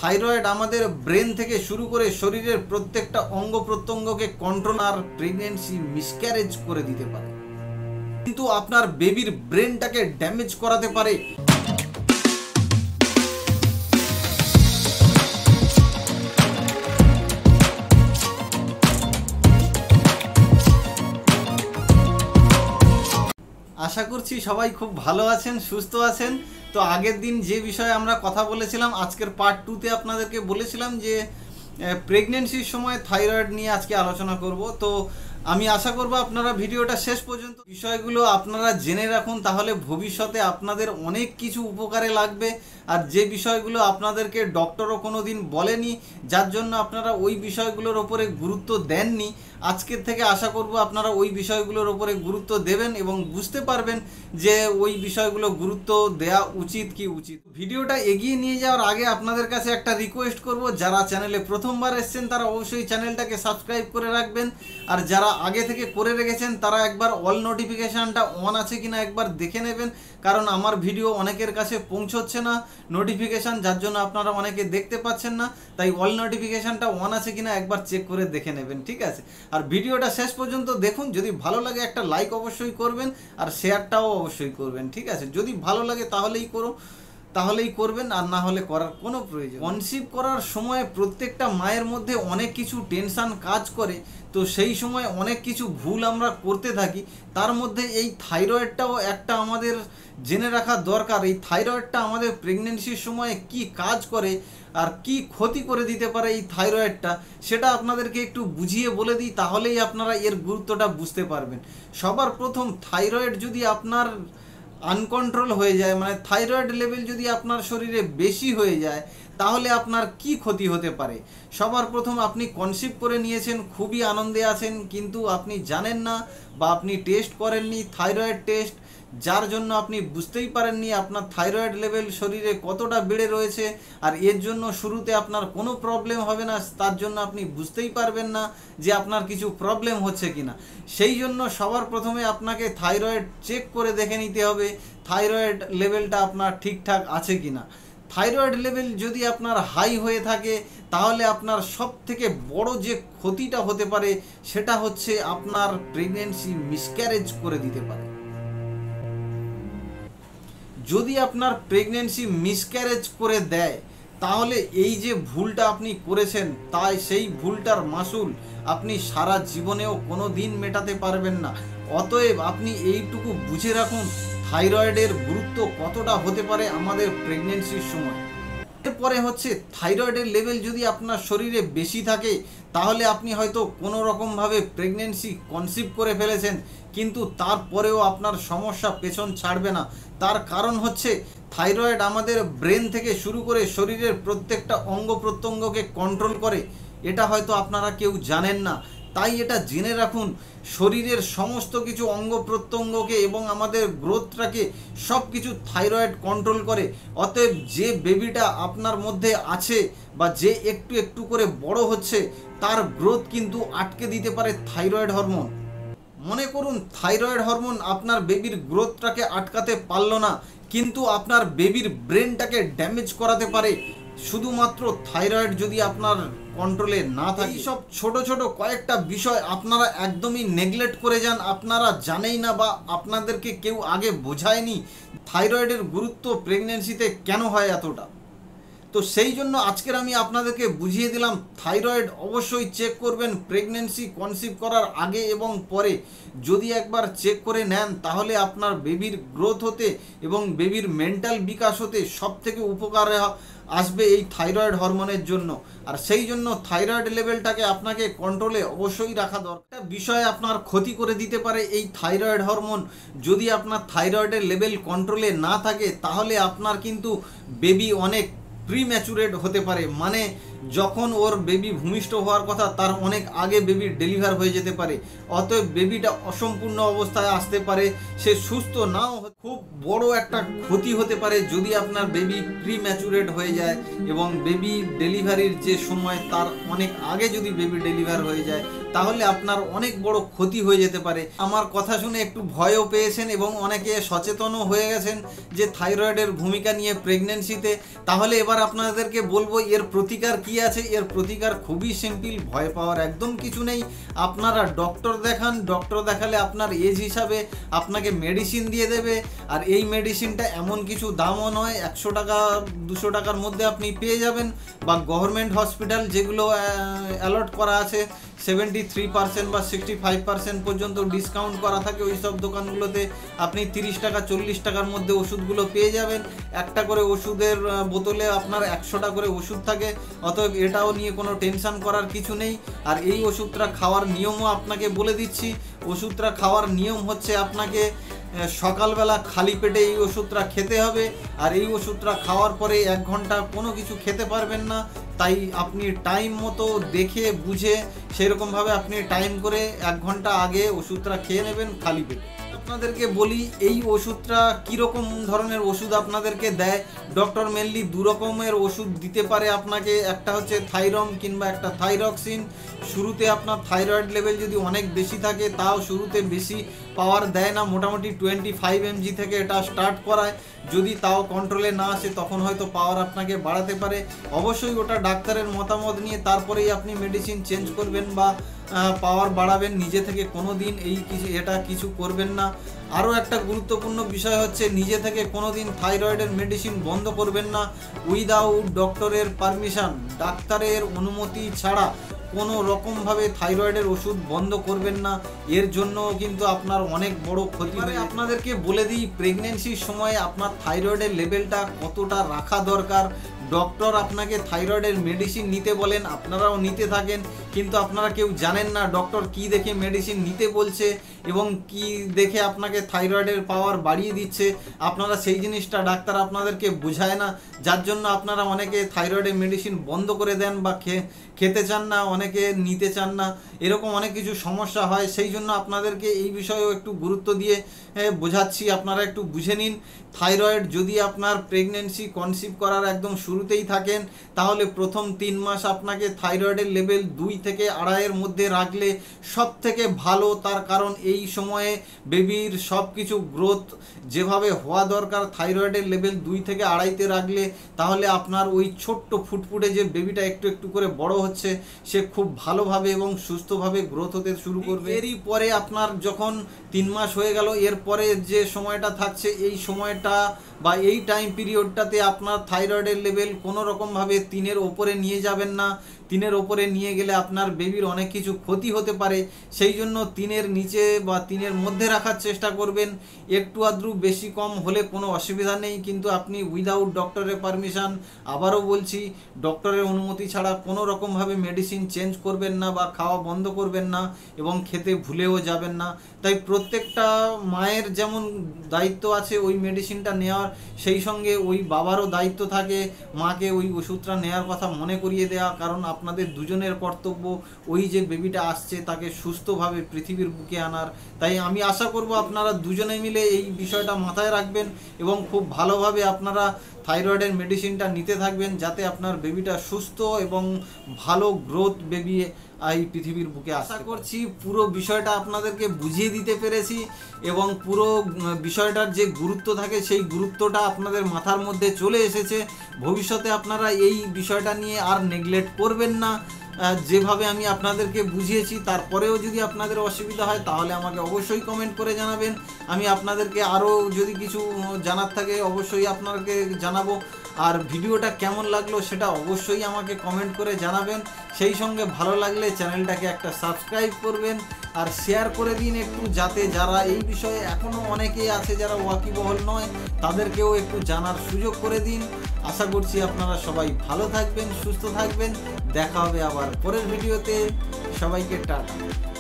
Thyroid আমাদের brain থেকে শুরু করে শরীরের প্রত্যেকটা অঙ্গ প্রত্যঙ্গকে কন্ট্রোল আর প্রেগন্যান্সি মিসক্যারেজ করে দিতে পারে, কিন্তু আপনার বেবির ব্রেনটাকে ড্যামেজ করাতে পারে। আশা করছি সবাই খুব ভালো আছেন, সুস্থ আছেন। তো আগের দিন যে বিষয়ে আমরা কথা বলেছিলাম, আজকের পার্ট 2তে আপনাদেরকে বলেছিলাম যে প্রেগনেন্সির সময় থাইরয়েড নিয়ে আজকে আলোচনা করব। তো আমি আশা করব আপনারা ভিডিওটা শেষ পর্যন্ত বিষয়গুলো আপনারা জেনে রাখুন, তাহলে ভবিষ্যতে আপনাদের অনেক কিছু উপকারে লাগবে। আর যে বিষয়গুলো আপনাদেরকে ডক্টরও কোনো দিন বলেনি, যার জন্য আপনারা ওই বিষয়গুলোর ওপরে গুরুত্ব দেননি, আজকের থেকে আশা করব আপনারা ওই বিষয়গুলোর ওপরে গুরুত্ব দেবেন এবং বুঝতে পারবেন যে ওই বিষয়গুলো গুরুত্ব দেওয়া উচিত কি উচিত। ভিডিওটা এগিয়ে নিয়ে যাওয়ার আগে আপনাদের কাছে একটা রিকোয়েস্ট করব, যারা চ্যানেলে প্রথমবার এসেছেন তারা অবশ্যই চ্যানেলটাকে সাবস্ক্রাইব করে রাখবেন, আর যারা আগে থেকে করে রেখেছেন তারা একবার অল নোটিফিকেশানটা অন আছে কিনা একবার দেখে নেবেন, কারণ আমার ভিডিও অনেকের কাছে পৌঁছচ্ছে না নোটিফিকেশান, যার জন্য আপনারা অনেকে দেখতে পাচ্ছেন না। তাই অল নোটিফিকেশানটা অন আছে কিনা একবার চেক করে দেখে নেবেন, ঠিক আছে? আর ভিডিওটা শেষ পর্যন্ত দেখুন, যদি ভালো লাগে একটা লাইক অবশ্যই করবেন আর শেয়ারটাও অবশ্যই করবেন, ঠিক আছে? যদি ভালো লাগে তাহলেই করবেন, আর না হলে করার কোনো প্রয়োজন। কনসিভ করার সময় প্রত্যেকটা মায়ের মধ্যে অনেক কিছু টেনশান কাজ করে, তো সেই সময় অনেক কিছু ভুল আমরা করতে থাকি। তার মধ্যে এই থাইরয়েডটাও একটা আমাদের জেনে রাখা দরকার। এই থাইরয়েডটা আমাদের প্রেগনেন্সির সময় কি কাজ করে আর কি ক্ষতি করে দিতে পারে এই থাইরয়েডটা, সেটা আপনাদেরকে একটু বুঝিয়ে বলে দিই, তাহলেই আপনারা এর গুরুত্বটা বুঝতে পারবেন। সবার প্রথম, থাইরয়েড যদি আপনার আনকন্ট্রোল হয়ে যায়, মানে থাইরয়েড লেভেল যদি আপনার শরীরে বেশি হয়ে যায়, তাহলে আপনার কি ক্ষতি হতে পারে। সবার প্রথম, আপনি কনসিভ করে নিয়েছেন, খুবই আনন্দে আছেন, কিন্তু আপনি জানেন না বা আপনি টেস্ট করেননি থাইরয়েড টেস্ট, যার জন্য আপনি বুঝতেই পারেননি আপনার থাইরয়েড লেভেল শরীরে কতটা বেড়ে রয়েছে। আর এর জন্য শুরুতে আপনার কোনো প্রবলেম হবে না, তার জন্য আপনি বুঝতেই পারবেন না যে আপনার কিছু প্রবলেম হচ্ছে কিনা। সেই জন্য সবার প্রথমে আপনাকে থাইরয়েড চেক করে দেখে নিতে হবে থাইরয়েড লেভেলটা আপনার ঠিকঠাক আছে কিনা। থাইরয়েড লেভেল যদি আপনার হাই হয়ে থাকে, তাহলে আপনার সব থেকে বড় যে ক্ষতিটা হতে পারে সেটা হচ্ছে আপনার প্রেগনেন্সি মিসক্যারেজ করে দিতে পারে। যদি আপনার প্রেগনেন্সি মিসক্যারেজ করে দেয়, তাহলে এই যে ভুলটা আপনি করেছেন, তাই সেই ভুলটার মাসুল আপনি সারা জীবনেও কোনো দিন মেটাতে পারবেন না। অতএব আপনি এইটুকু বুঝে রাখুন থাইরয়েডের গুরুত্ব কতটা হতে পারে আমাদের প্রেগনেন্সির সময়। এরপরে হচ্ছে, থাইরয়েডের লেভেল যদি আপনার শরীরে বেশি থাকে, তাহলে আপনি হয়তো কোনো রকমভাবে প্রেগনেন্সি কনসিভ করে ফেলেছেন, কিন্তু তারপরেও আপনার সমস্যা পেছন ছাড়বে না। তার কারণ হচ্ছে, থাইরয়েড আমাদের ব্রেন থেকে শুরু করে শরীরের প্রত্যেকটা অঙ্গ প্রত্যঙ্গকে কন্ট্রোল করে। এটা হয়তো আপনারা কেউ জানেন না, তাই এটা জেনে রাখুন, শরীরের সমস্ত কিছু অঙ্গ প্রত্যঙ্গকে এবং আমাদের গ্রোথটাকে সব কিছু থাইরয়েড কন্ট্রোল করে। অতএব যে বেবিটা আপনার মধ্যে আছে বা যে একটু একটু করে বড় হচ্ছে, তার গ্রোথ কিন্তু আটকে দিতে পারে থাইরয়েড হরমোন। মনে করুন থাইরয়েড হরমোন আপনার বেবির গ্রোথটাকে আটকাতে পারলো না, কিন্তু আপনার বেবির ব্রেনটাকে ড্যামেজ করাতে পারে, শুধুমাত্র থাইরয়েড যদি আপনার কন্ট্রোলে না থাকে। সব ছোট ছোট কয়েকটা বিষয় আপনারা একদমই নেগলেক্ট করে যান, আপনারা জানেই না বা আপনাদেরকে কেউ আগে বোঝায়নি থাইরয়েডের গুরুত্ব প্রেগনেন্সিতে কেন হয় এতটা। তো সেই জন্য আজকের আমি আপনাদেরকে বুঝিয়ে দিলাম, থাইরয়েড অবশ্যই চেক করবেন প্রেগনেন্সি কনসিভ করার আগে এবং পরে। যদি একবার চেক করে নেন, তাহলে আপনার বেবির গ্রোথ হতে এবং বেবির মেন্টাল বিকাশ হতে সব থেকে উপকারে আসবে এই থাইরয়েড হরমোনের জন্য। আর সেই জন্য থাইরয়েড লেভেলটাকে আপনাকে কন্ট্রোলে অবশ্যই রাখা দরকার। একটা বিষয় আপনার ক্ষতি করে দিতে পারে এই থাইরয়েড হরমোন। যদি আপনার থাইরয়েডের লেভেল কন্ট্রোলে না থাকে, তাহলে আপনার কিন্তু বেবি অনেক প্রিম্যাচুরেট হতে পারে, মানে যখন ওর বেবি ভূমিষ্ঠ হওয়ার কথা তার অনেক আগে বেবির ডেলিভার হয়ে যেতে পারে। অতএব বেবিটা অসম্পূর্ণ অবস্থায় আসতে পারে, সে সুস্থ নাও, খুব বড় একটা ক্ষতি হতে পারে যদি আপনার বেবি প্রিম্যাচুরেট হয়ে যায় এবং বেবি ডেলিভারির যে সময় তার অনেক আগে যদি বেবি ডেলিভার হয়ে যায় তাহলে আপনার অনেক বড় ক্ষতি হয়ে যেতে পারে। আমার কথা শুনে একটু ভয়ও পেয়েছেন এবং অনেকে সচেতনও হয়ে গেছেন যে থাইরয়েডের ভূমিকা নিয়ে প্রেগনেন্সিতে। তাহলে এবার আপনাদেরকে বলবো এর প্রতিকার কি আছে। এর প্রতিকার খুবই সিম্পল, ভয় পাওয়ার একদম কিছু নেই। আপনারা ডক্টর দেখান, ডক্টর দেখালে আপনার এজ হিসাবে আপনাকে মেডিসিন দিয়ে দেবে। আর এই মেডিসিনটা এমন কিছু দামও নয়, 100 টাকা 200 টাকার মধ্যে আপনি পেয়ে যাবেন, বা গভর্নমেন্ট হসপিটাল যেগুলো অ্যালট করা আছে 73% বা 65% পর্যন্ত ডিসকাউন্ট করা থাকে, ওই সব দোকানগুলোতে আপনি 30 টাকা 40 টাকার মধ্যে ওষুধগুলো পেয়ে যাবেন। একটা করে ওষুধের বোতলে আপনার 100টা করে ওষুধ থাকে, অতএব এটাও নিয়ে কোনো টেনশন করার কিছু নেই। আর এই ওষুধটা খাওয়ার নিয়মও আপনাকে বলে দিচ্ছি। ওষুধটা খাওয়ার নিয়ম হচ্ছে আপনাকে সকালবেলা খালি পেটে এই ওষুধটা খেতে হবে, আর এই ওষুধটা খাওয়ার পরে 1 ঘন্টা কোনো কিছু খেতে পারবেন না। তাই আপনি টাইম মতো দেখে বুঝে সেরকমভাবে আপনি টাইম করে 1 ঘন্টা আগে ওষুধটা খেয়ে নেবেন খালি পেটে। আপনাদেরকে বলি এই ওষুধটা কীরকম ধরনের ওষুধ আপনাদেরকে দেয়। ডক্টর মেনলি 2 রকমের ওষুধ দিতে পারে আপনাকে, একটা হচ্ছে থাইরম কিংবা একটা থাইরক্সিন। শুরুতে আপনার থাইরয়েড লেভেল যদি অনেক বেশি থাকে তাও শুরুতে বেশি পাওয়ার দেয় না, মোটামুটি 25 mg থেকে এটা স্টার্ট করায়। যদি তাও কন্ট্রোলে না আসে তখন হয়তো পাওয়ার আপনাকে বাড়াতে পারে। অবশ্যই ওটা ডাক্তারের মতামত নিয়ে তারপরেই আপনি মেডিসিন চেঞ্জ করবেন বা পাওয়ার বাড়াবেন। নিজে থেকে কোনো দিন এটা কিছু করবেন না। আরও একটা গুরুত্বপূর্ণ বিষয় হচ্ছে নিজে থেকে কোনো দিন থাইরয়েডের মেডিসিন বন্ধ করবেন না উইদাউট ডক্টরের পারমিশন। ডাক্তারের অনুমতি ছাড়া কোনো রকমভাবে থাইরয়েডের ওষুধ বন্ধ করবেন না, এর জন্য কিন্তু আপনার অনেক বড় ক্ষতি হয়। আপনাদেরকে বলে দিই প্রেগনেন্সির সময় আপনার থাইরয়েডের লেভেলটা কতটা রাখা দরকার। ডক্টর আপনাকে থাইরয়েডের মেডিসিন নিতে বলেন, আপনারাও নিতে থাকেন, কিন্তু আপনারা কেউ জানেন না ডক্টর কি দেখে মেডিসিন নিতে বলছে এবং কি দেখে আপনাকে থাইরয়েডের পাওয়ার বাড়িয়ে দিচ্ছে। আপনারা সেই জিনিসটা ডাক্তার আপনাদেরকে বোঝায় না, যার জন্য আপনারা অনেকে থাইরয়েডের মেডিসিন বন্ধ করে দেন বা খেতে চান না, অনেকে নিতে চান না, এরকম অনেক কিছু সমস্যা হয়। সেই জন্য আপনাদেরকে এই বিষয়েও একটু গুরুত্ব দিয়ে বোঝাচ্ছি, আপনারা একটু বুঝে নিন। থাইরয়েড যদি আপনার প্রেগনেন্সি কনসিভ করার একদম শুরুতেই থাকেন তাহলে প্রথম 3 মাস আপনাকে থাইরয়েডের লেভেল 2 থেকে 2.5-এর মধ্যে রাখলে সব থেকে ভালো। তার কারণ এই সময়ে বেবির সব কিছু গ্রোথ যেভাবে হওয়া দরকার থাইরয়েডের লেভেল 2 থেকে 2.5-তে রাখলে তাহলে আপনার ওই ছোট্ট ফুটফুটে যে বেবিটা একটু একটু করে বড় হচ্ছে সে খুব ভালোভাবে এবং সুস্থভাবে গ্রোথ হতে শুরু করবে। এরই পরে আপনার যখন 3 মাস হয়ে গেল, এরপরে যে সময়টা থাকছে এই সময়টা বা এই টাইম পিরিয়ডটাতে আপনার থাইরয়েডের লেভেল কোনো রকমভাবে 3-এর ওপরে নিয়ে যাবেন না। 3-এর ওপরে নিয়ে গেলে আপনার বেবির অনেক কিছু ক্ষতি হতে পারে। সেই জন্য 3-এর নিচে বা 3-এর মধ্যে রাখার চেষ্টা করবেন। একটু আধটু বেশি কম হলে কোনো অসুবিধা নেই, কিন্তু আপনি উইদাউট ডক্টরের পারমিশন, আবারও বলছি ডক্টরের অনুমতি ছাড়া কোনো রকমভাবে মেডিসিন চেঞ্জ করবেন না বা খাওয়া বন্ধ করবেন না এবং খেতে ভুলেও যাবেন না। তাই প্রত্যেকটা মায়ের যেমন দায়িত্ব আছে ওই মেডিসিনটা নেওয়ার, সেই সঙ্গে ওই বাবারও দায়িত্ব থাকে মাকে ওই ওষুধটা নেওয়ার কথা মনে করিয়ে দেওয়া। কারণ আপনাদের দুজনের কর্তব্য ওই যে বেবিটা আসছে তাকে সুস্থভাবে পৃথিবীর বুকে আনার। তাই আমি আশা করব আপনারা দুজনে মিলে এই বিষয়টা মাথায় রাখবেন এবং খুব ভালোভাবে আপনারা থাইরয়েডের মেডিসিনটা নিতে থাকবেন যাতে আপনার বেবিটা সুস্থ এবং ভালো গ্রোথ বেবি এই পৃথিবীর বুকে। আশা করছি পুরো বিষয়টা আপনাদেরকে বুঝিয়ে দিতে পেরেছি এবং পুরো বিষয়টার যে গুরুত্ব থাকে সেই গুরুত্বটা আপনাদের মাথার মধ্যে চলে এসেছে। ভবিষ্যতে আপনারা এই বিষয়টা নিয়ে আর নেগলেক্ট করবেন না। যেভাবে আমি আপনাদেরকে বুঝিয়েছি তারপরেও যদি আপনাদের অসুবিধা হয় তাহলে আমাকে অবশ্যই কমেন্ট করে জানাবেন। আমি আপনাদেরকে আরও যদি কিছু জানার থাকে অবশ্যই আপনাকে জানাবো। আর ভিডিওটা কেমন লাগলো সেটা অবশ্যই আমাকে কমেন্ট করে জানাবেন। সেই সঙ্গে ভালো লাগলে চ্যানেলটাকে একটা সাবস্ক্রাইব করবেন আর শেয়ার করে দিন একটু, যাতে যারা এই বিষয়ে এখনও অনেকেই আছে যারা ওয়াকিবহল নয় তাদেরকেও একটু জানার সুযোগ করে দিন। আশা করছি আপনারা সবাই ভালো থাকবেন, সুস্থ থাকবেন। দেখা হবে আবার পরের ভিডিওতে। সবাইকে টাটা।